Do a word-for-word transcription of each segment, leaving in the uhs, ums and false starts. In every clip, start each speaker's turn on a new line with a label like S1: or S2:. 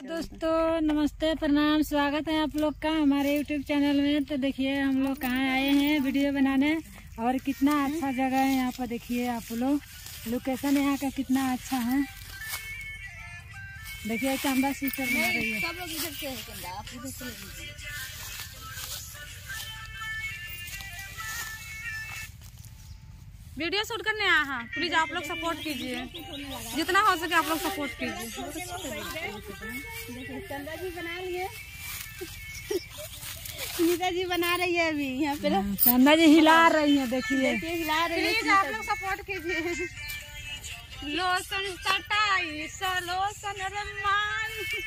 S1: दोस्तों नमस्ते, प्रणाम, स्वागत है आप लोग का हमारे यूट्यूब चैनल में। तो देखिए हम लोग कहाँ आए हैं वीडियो बनाने, और कितना अच्छा जगह है यहाँ पर। देखिए आप लोग, लोकेशन यहाँ का कितना अच्छा है। देखिए चंदा सिस्टर बना रही है। सब लोग इधर से है, चंदा आप इधर से लीजिए।
S2: वीडियो शूट करने आया हाँ, प्लीज आप लोग सपोर्ट कीजिए, जितना हो सके आप लोग सपोर्ट कीजिए।
S3: चंदा जी बना लिए, नीता जी बना रही है अभी यहाँ पे।
S1: चंदा जी हिला रही है, देखिए
S3: हिला रही है।
S2: प्लीज आप लोग सपोर्ट कीजिए। लोसन सटाई लोसन रमान।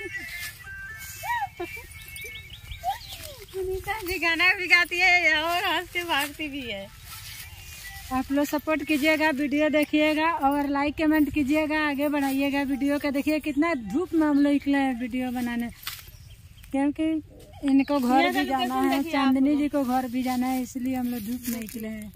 S2: नीता जी गाना भी गाती है और हंसती भागती भी है।
S1: आप लोग सपोर्ट कीजिएगा, वीडियो देखिएगा और लाइक कमेंट कीजिएगा, आगे बढ़ाइएगा वीडियो का। देखिए कितना धूप में हम लोग निकले हैं वीडियो बनाने, क्योंकि इनको घर भी जाना है, चांदनी जी को घर भी जाना है, इसलिए हम लोग धूप में निकले हैं।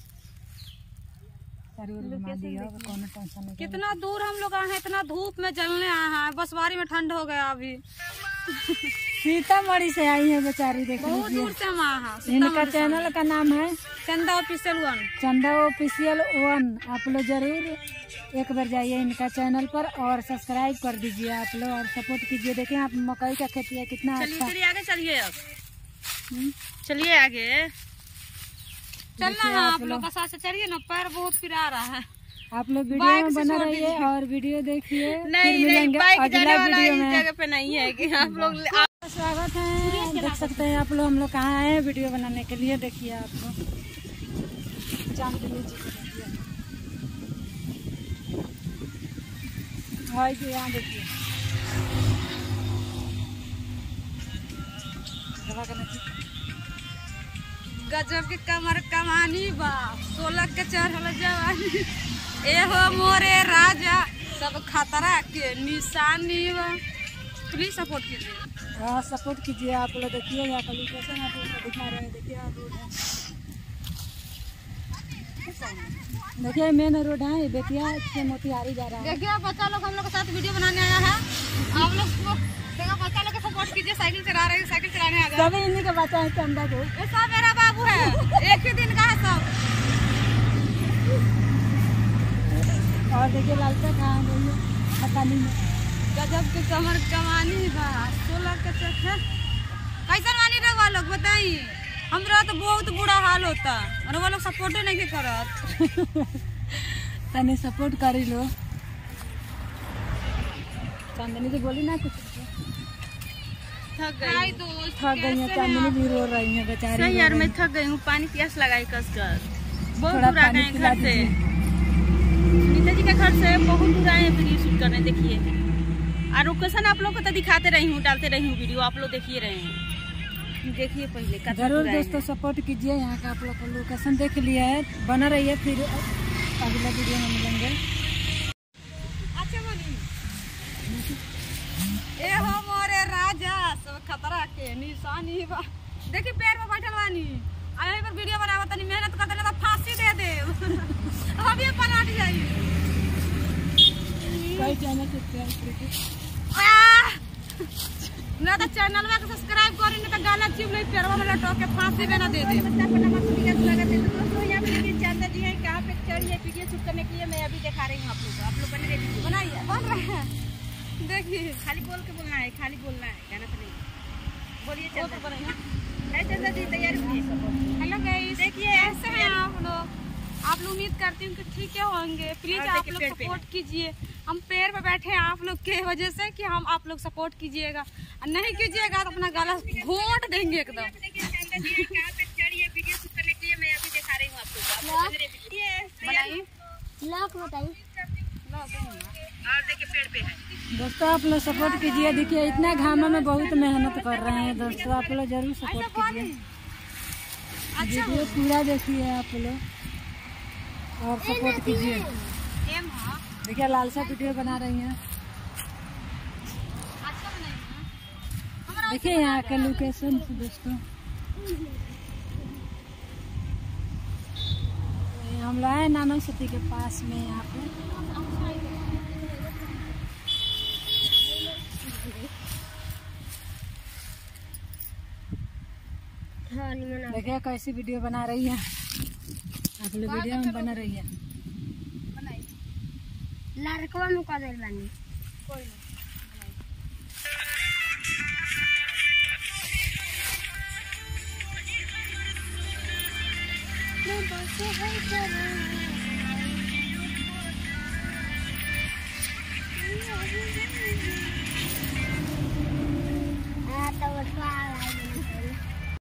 S2: कितना दूर हम लोग आए हैं, इतना धूप में जलने आए हैं। बसवारी में ठंड हो गया अभी।
S1: सीतामढ़ी से आई है बेचारी, देखिए
S2: बहुत दूर से हम आए हैं।
S1: इनका चैनल का नाम है
S2: Chanda official one.
S1: Chanda official one. आप लोग जरूर एक बार जाइए इनका चैनल पर और सब्सक्राइब कर दीजिए आप लोग, और सपोर्ट कीजिए। देखिए आप मकई का खेती है, कितना अच्छा।
S2: चलिए आगे चलिए, अब चलिए आगे चलना है आप लोग का साथ। चलिए ना, पैर बहुत फिरा रहा है।
S1: आप लोग वीडियो में बना रहिए और वीडियो देखिए।
S2: नहीं नहीं, बाइक जाने वाला इस जगह पे नहीं है कि आप लोग।
S1: स्वागत है, देख सकते हैं आप लोग हम लोग कहाँ आए हैं वीडियो बनाने के लिए। देखिए आप लोग चांदनी जी को देखिए, भाई जी यहाँ देखिए।
S2: गजब के कमर कमानी बा, सोलह के चढ़ल जवानी। ए हो मोरे राजा, सब खतरा के निशानी बा। प्लीज सपोर्ट कीजिए।
S1: हाँ सपोर्ट कीजिए आप लोग। देखिए यहाँ का लोकेशन आप लोग दिखा रहे हैं। देखिए आप रोड है, देखिए मेन रोड है, बेतिया से मोतिहारी जा रहा है।
S2: देखिए बच्चा लोग हम लोग के साथ वीडियो बनाने आया है। आप लोग देखो, बच्चा लोग को सपोर्ट कीजिए। साइकिल चला रहे हैं, साइकिल चलाने आ गए।
S1: सभी इन्हीं का बच्चा है चंदा को।
S2: ये सब मेरा बाबू है, एक ही दिन का है सब।
S1: और देखिए लालचा कहाँ गई है, पता नहीं है।
S2: गजब के कमर कमानी बा, सोलह के चक्कर। कैसे मानी रहे लोग बताई? हमरा तो बहुत बुरा हाल होता, और वो लोग सपोर्ट नहीं करत।
S1: तने सपोर्ट करी लो। चांदनी जी बोली ना कुछ,
S2: थक गई दोस्त,
S1: थक गई है। चांदनी भी रो रही है बेचारी।
S2: सही यार, मैं थक गई हूँ। पानी प्यास लगाई कस कर, बहुत दूर आ गए घर से। नीता जी के घर से बहुत दूर आए हैं वीडियो शूट करने। देखिए और लोकेशन आप लोग को तो दिखाते रही हूँ, डालते रही हूँ वीडियो, आप लोग देखिए रहे हैं। देखिए पहले
S1: जरूर दोस्तों सपोर्ट कीजिए। यहाँ का आप लोग को लोकेशन देख लिया है, बना रही है, फिर अगला वीडियो में मिलेंगे।
S2: अच्छा बोली, ए हो मोरे राजा, सब खतरा के निशानी बा। देखिए पैर में बैठल बानी, यहीं पर वीडियो बनावा तनी मेहनत कर देना तो फांसी दे दे। अभी पलट जाई।
S1: कोई चैनल सब्सक्राइब
S2: ना तो चैनल में सब्सक्राइब करी, नहीं तो गाना चिप ले पैरवा में लटक के फांसी में ना दे दे।
S3: चंदा जी है कहाँ पे चढ़ी है वीडियो शूट करने के लिए, मैं अभी दिखा रही हूँ आप लोग। आप लोग बने रहिए,
S2: बनाइए, बन रहे हैं। देखिए
S3: खाली बोल के बोलना है, खाली बोलना है, गाना तो नहीं। बोलिए चंदा
S2: चंदा
S3: जी, तैयार हुई।
S2: हेलो गाइस, देखिए ऐसे हैं आप लोग। आप लोग उम्मीद करती हूँ कि ठीक है होंगे। प्लीज आप लोग सपोर्ट कीजिए। हम पैर पे बैठे हैं आप लोग के वजह से, कि हम आप लोग सपोर्ट कीजिएगा, और नहीं कीजिएगा तो अपना गला घोंट देंगे एकदम।
S1: दोस्तों आप लोग सपोर्ट कीजिए। देखिए इतना घाम में बहुत मेहनत कर रहे हैं दोस्तों, आप लोग जरूर सपोर्ट कीजिए। वीडियो पूरा देखिए आप लोग और सपोर्ट कीजिए। देखिए लालसा वीडियो बना रही हैं। देखिए यहाँ का लोकेशन दोस्तों, हम लोग आए नानक सती के पास में। यहाँ पे देखिए कैसी वीडियो बना रही है, आप लोग वीडियो में बना रही है।
S3: लड़कवा में कर देल बानी कोई ना।